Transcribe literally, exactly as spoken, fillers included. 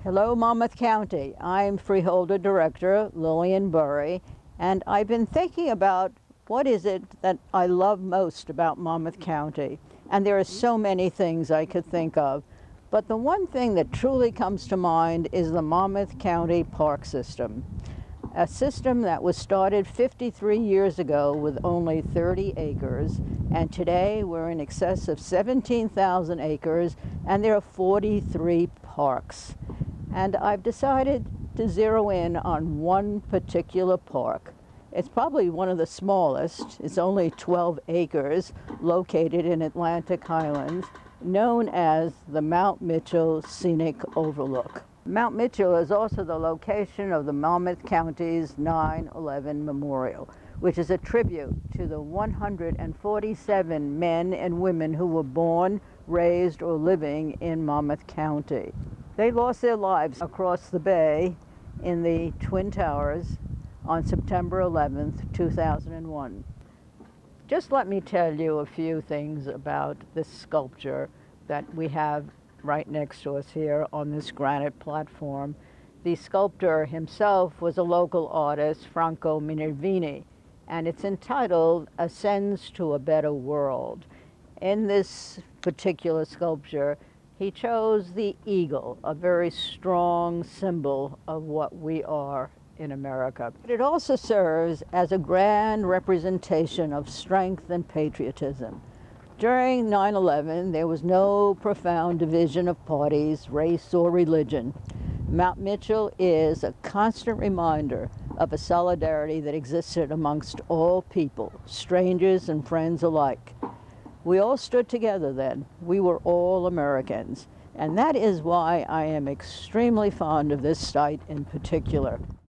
Hello, Monmouth County. I'm Freeholder Director Lillian Burry, and I've been thinking about what is it that I love most about Monmouth County. And there are so many things I could think of. But the one thing that truly comes to mind is the Monmouth County Park System, a system that was started fifty-three years ago with only thirty acres, and today we're in excess of seventeen thousand acres, and there are forty-three parks. And I've decided to zero in on one particular park. It's probably one of the smallest. It's only twelve acres, located in Atlantic Highlands, known as the Mount Mitchill Scenic Overlook. Mount Mitchill is also the location of the Monmouth County's nine eleven Memorial, which is a tribute to the one hundred forty-seven men and women who were born, raised, or living in Monmouth County. They lost their lives across the bay in the Twin Towers on September eleventh, two thousand one. Just let me tell you a few things about this sculpture that we have right next to us here on this granite platform. The sculptor himself was a local artist, Franco Minervini, and it's entitled Ascends to a Better World. In this particular sculpture, he chose the eagle, a very strong symbol of what we are in America. But it also serves as a grand representation of strength and patriotism. During nine eleven, there was no profound division of parties, race, or religion. Mount Mitchill is a constant reminder of a solidarity that existed amongst all people, strangers and friends alike. We all stood together then. We were all Americans. And that is why I am extremely fond of this site in particular.